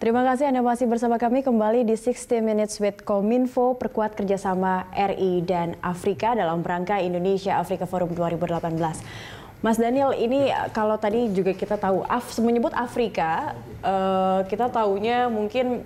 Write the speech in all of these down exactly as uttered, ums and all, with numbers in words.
Terima kasih Anda masih bersama kami kembali di sixty minutes with Kominfo, perkuat kerjasama R I dan Afrika dalam rangka Indonesia Afrika Forum dua ribu delapan belas. Mas Daniel, ini kalau tadi juga kita tahu, Af, menyebut Afrika, uh, kita taunya mungkin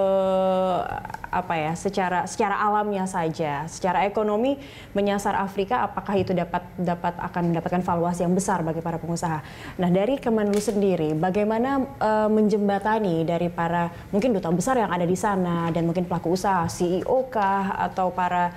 uh, apa ya, secara secara alamnya saja, secara ekonomi menyasar Afrika, apakah itu dapat dapat akan mendapatkan valuasi yang besar bagi para pengusaha. Nah, dari Kemenlu sendiri, bagaimana uh, menjembatani dari para mungkin duta besar yang ada di sana dan mungkin pelaku usaha, C E O kah atau para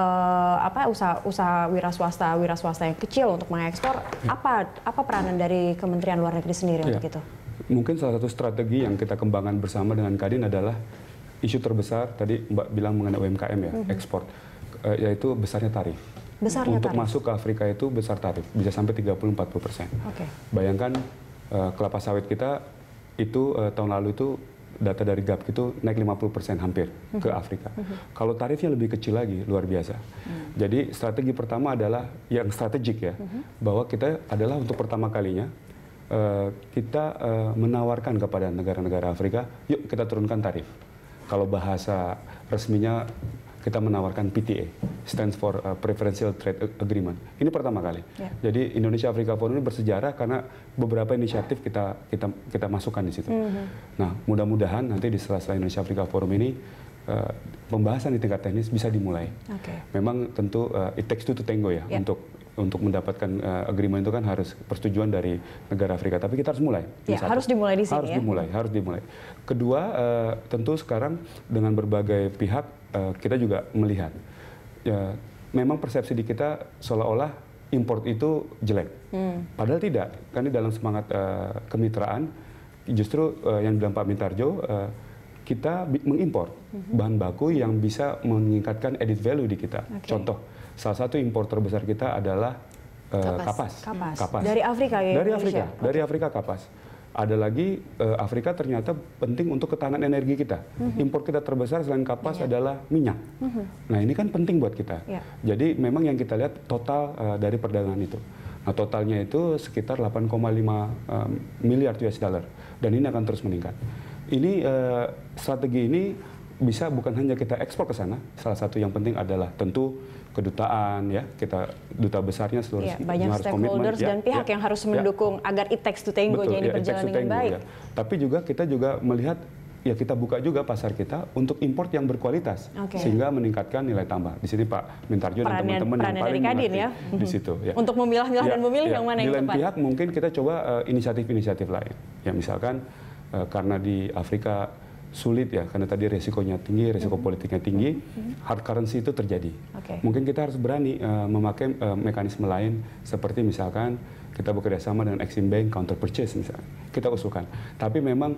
Uh, apa usaha usaha wira swasta wira swasta yang kecil untuk mengekspor, ya. apa apa peranan dari Kementerian Luar Negeri sendiri ya. untuk itu? Mungkin salah satu strategi yang kita kembangkan bersama dengan Kadin adalah isu terbesar tadi Mbak bilang mengenai U M K M ya, mm-hmm. ekspor, uh, yaitu besarnya tarif. Besarnya untuk tarif. masuk ke Afrika itu besar tarif bisa sampai tiga puluh sampai empat puluh persen. Okay. Bayangkan uh, kelapa sawit kita itu uh, tahun lalu itu data dari G A P itu naik lima puluh persen hampir uh-huh. ke Afrika. Uh-huh. Kalau tarifnya lebih kecil lagi, luar biasa. Uh-huh. Jadi strategi pertama adalah yang strategik ya, uh-huh. bahwa kita adalah untuk pertama kalinya uh, kita uh, menawarkan kepada negara-negara Afrika, yuk kita turunkan tarif. Kalau bahasa resminya kita menawarkan P T A, stands for uh, Preferential Trade Agreement. Ini pertama kali. Yeah. Jadi Indonesia Afrika Forum ini bersejarah karena beberapa inisiatif kita kita kita masukkan di situ. Mm-hmm. Nah, mudah-mudahan nanti di sela-sela Indonesia Afrika Forum ini uh, pembahasan di tingkat teknis bisa dimulai. Okay. Memang tentu uh, it takes two to tango ya, yeah. untuk untuk mendapatkan uh, agreement itu kan harus persetujuan dari negara Afrika. Tapi kita harus mulai. Ya, harus dimulai di sini harus ya. dimulai, harus dimulai. Kedua, uh, tentu sekarang dengan berbagai pihak uh, kita juga melihat, ya, memang persepsi di kita seolah-olah import itu jelek. Hmm. Padahal tidak. Kan dalam semangat uh, kemitraan, justru uh, yang bilang Pak Mintarjo, uh, kita mengimpor hmm. bahan baku yang bisa meningkatkan added value di kita. Okay. Contoh, salah satu impor terbesar kita adalah uh, kapas. Kapas. kapas. kapas. Dari Afrika ya? Dari Indonesia? Afrika, okay. dari Afrika kapas. Ada lagi uh, Afrika ternyata penting untuk ketahanan energi kita. Mm-hmm. Impor kita terbesar selain kapas minyak. adalah minyak. Mm-hmm. Nah ini kan penting buat kita. Yeah. Jadi memang yang kita lihat total uh, dari perdagangan itu. Nah totalnya itu sekitar delapan koma lima um, miliar U S dollar dan ini akan terus meningkat. Ini uh, strategi ini bisa bukan hanya kita ekspor ke sana. Salah satu yang penting adalah tentu kedutaan ya, kita duta besarnya seluruh ya, banyak harus stakeholders dan ya, pihak ya, yang harus mendukung ya. agar it takes to tango-nya ini ya, berjalan dengan tango, baik. Ya. Tapi juga kita juga melihat ya kita buka juga pasar kita untuk import yang berkualitas okay. sehingga meningkatkan nilai tambah. Di sini Pak Mintarjo dan teman-teman yang paling mengerti ya. di situ. Ya. Untuk memilah-milah ya, dan memilih ya. yang mana di yang tepat. Di lain pihak mungkin kita coba uh, inisiatif-inisiatif lain. Ya misalkan uh, karena di Afrika sulit ya, karena tadi resikonya tinggi, resiko mm-hmm. politiknya tinggi, mm-hmm. hard currency itu terjadi. Okay. Mungkin kita harus berani uh, memakai uh, mekanisme lain, seperti misalkan kita bekerja sama dengan Exim Bank, counter purchase misalnya, kita usulkan. Tapi memang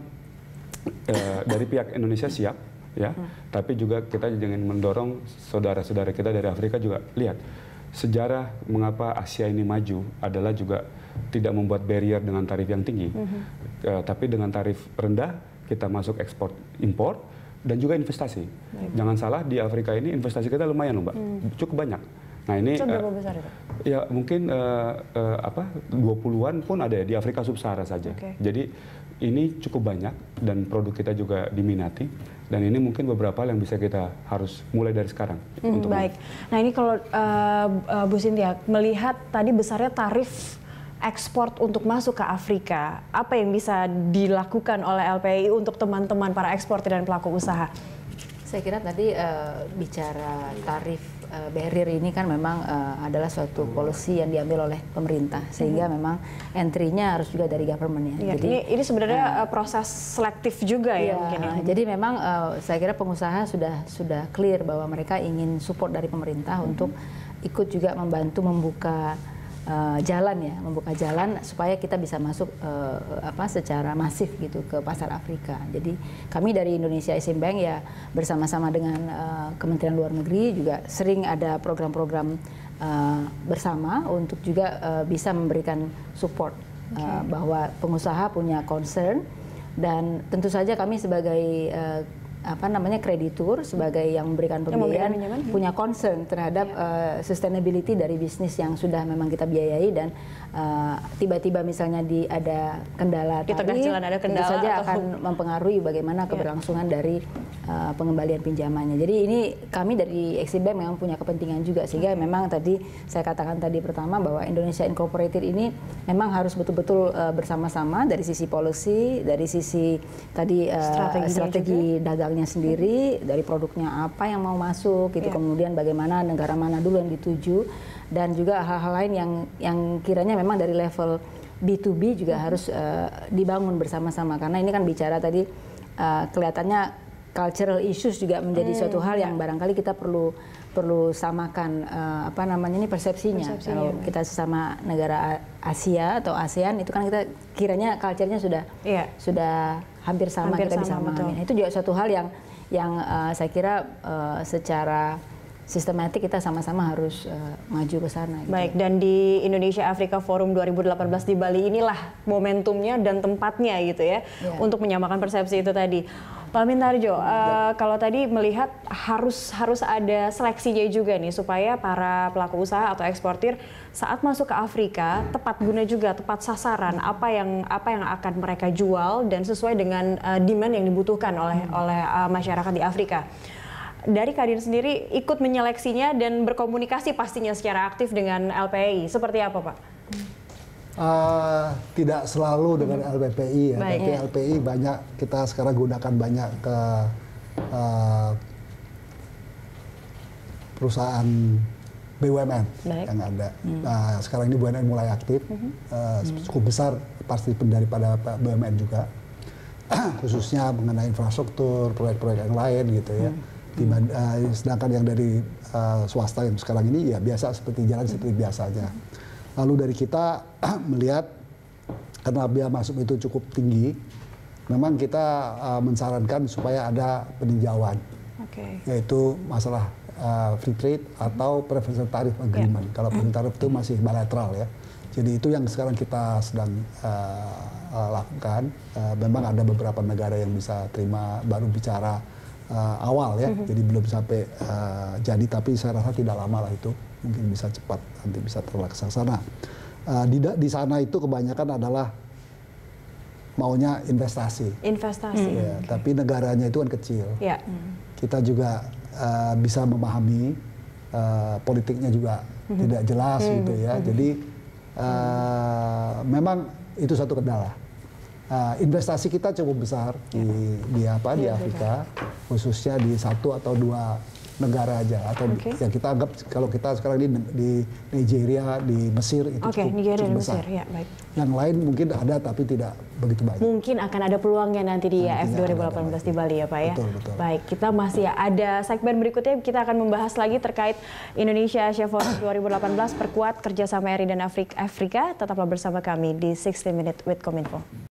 uh, dari pihak Indonesia siap, ya. Mm. Tapi juga kita jangan mendorong saudara-saudara kita dari Afrika juga lihat sejarah mengapa Asia ini maju adalah juga tidak membuat barrier dengan tarif yang tinggi, mm-hmm. uh, tapi dengan tarif rendah. Kita masuk ekspor, impor, dan juga investasi. Baik. Jangan salah, di Afrika ini investasi kita lumayan loh Mbak, hmm. cukup banyak. Nah ini itu berapa uh, besar itu? Ya mungkin uh, uh, apa dua puluhan pun ada ya di Afrika Sub-Sahara saja. Okay. Jadi ini cukup banyak dan produk kita juga diminati. Dan ini mungkin beberapa yang bisa kita harus mulai dari sekarang. Hmm, untuk baik. Nah ini kalau uh, uh, Bu Cynthia melihat tadi besarnya tarif ekspor untuk masuk ke Afrika, apa yang bisa dilakukan oleh L P I untuk teman-teman para eksportir dan pelaku usaha? Saya kira tadi uh, bicara tarif uh, barrier ini kan memang uh, adalah suatu policy yang diambil oleh pemerintah, sehingga hmm. memang entry-nya harus juga dari government ya. ya jadi ini, ini sebenarnya uh, proses selektif juga ya, ya mungkin. Ya. Jadi memang uh, saya kira pengusaha sudah sudah clear bahwa mereka ingin support dari pemerintah hmm. untuk ikut juga membantu membuka Uh, jalan ya, membuka jalan supaya kita bisa masuk uh, apa secara masif gitu ke pasar Afrika. Jadi kami dari Indonesia Exim Bank ya bersama-sama dengan uh, Kementerian Luar Negeri juga sering ada program-program uh, bersama untuk juga uh, bisa memberikan support okay. uh, bahwa pengusaha punya concern dan tentu saja kami sebagai uh, apa namanya kreditur sebagai yang memberikan pembiayaan yang punya concern terhadap ya. uh, sustainability dari bisnis yang sudah memang kita biayai dan tiba-tiba uh, misalnya di ada kendala di tengah jalan ada kendala tentu saja atau... akan mempengaruhi bagaimana keberlangsungan ya. dari uh, pengembalian pinjamannya. Jadi ini kami dari Exim Bank memang punya kepentingan juga sehingga okay. memang tadi saya katakan tadi pertama bahwa Indonesia Incorporated ini memang harus betul-betul uh, bersama-sama dari sisi policy, dari sisi tadi uh, strategi, strategi dagangnya sendiri, dari produknya apa yang mau masuk, gitu. Yeah. Kemudian bagaimana negara mana dulu yang dituju, dan juga hal-hal lain yang yang kiranya memang dari level B to B juga mm-hmm. harus uh, dibangun bersama-sama karena ini kan bicara tadi uh, kelihatannya cultural issues juga menjadi mm, suatu hal yeah. yang barangkali kita perlu perlu samakan uh, apa namanya ini persepsinya. persepsinya. Kalau kita sesama negara Asia atau ASEAN itu kan kita kiranya culture-nya sudah yeah. sudah hampir sama, hampir kita sama, bisa memahami. Itu juga suatu hal yang yang uh, saya kira uh, secara sistematik kita sama-sama harus uh, maju ke sana. Gitu. Baik, dan di Indonesia Afrika Forum dua ribu delapan belas di Bali inilah momentumnya dan tempatnya gitu ya yeah. untuk menyamakan persepsi itu tadi. Pak Mintarjo, uh, kalau tadi melihat harus harus ada seleksinya juga nih supaya para pelaku usaha atau eksportir saat masuk ke Afrika tepat guna juga, tepat sasaran apa yang apa yang akan mereka jual dan sesuai dengan uh, demand yang dibutuhkan oleh hmm. oleh uh, masyarakat di Afrika. Dari Kadin sendiri ikut menyeleksinya dan berkomunikasi pastinya secara aktif dengan L P I. Seperti apa, Pak? Uh, tidak selalu dengan L P P I ya, Baik, tapi ya. L P I banyak kita sekarang gunakan banyak ke uh, perusahaan B U M N Baik. yang ada. Hmm. Nah, sekarang ini B U M N mulai aktif, hmm. Uh, cukup besar pasti daripada B U M N juga, khususnya mengenai infrastruktur, proyek-proyek yang lain gitu ya. Hmm. Dimana, uh, sedangkan yang dari uh, swasta yang sekarang ini ya biasa seperti jalan hmm. seperti biasa aja. Lalu dari kita melihat karena biaya masuk itu cukup tinggi, memang kita uh, mensarankan supaya ada peninjauan, okay. yaitu masalah uh, free trade atau preferential tariff agreement. Yeah. Kalau preferential tariff itu masih bilateral ya. Jadi itu yang sekarang kita sedang uh, uh, lakukan. Uh, memang ada beberapa negara yang bisa terima baru bicara uh, awal ya, mm-hmm. jadi belum sampai uh, jadi, tapi saya rasa tidak lama lah itu. Mungkin bisa cepat nanti bisa terlaksana. Uh, di, di sana itu kebanyakan adalah maunya investasi. Investasi. Ya, okay. Tapi negaranya itu kan kecil. Ya. Kita juga uh, bisa memahami uh, politiknya juga mm-hmm. tidak jelas mm-hmm. gitu ya. Mm-hmm. Jadi uh, memang itu satu kendala. Uh, investasi kita cukup besar ya. di di apa di ya, Afrika, betul. khususnya di satu atau dua negara aja atau okay. yang kita anggap kalau kita sekarang di, di Nigeria, di Mesir itu okay, cukup, Nigeria cukup besar. besar. Ya, baik. Yang lain mungkin ada tapi tidak begitu banyak. Mungkin akan ada peluangnya nanti di I A F dua ribu delapan belas di Bali ya Pak ya. Betul, betul. Baik, kita masih ada segmen berikutnya kita akan membahas lagi terkait Indonesia Asia Forum dua ribu delapan belas perkuat kerjasama R I dan Afrika. Tetaplah bersama kami di sixty minute with Kominfo.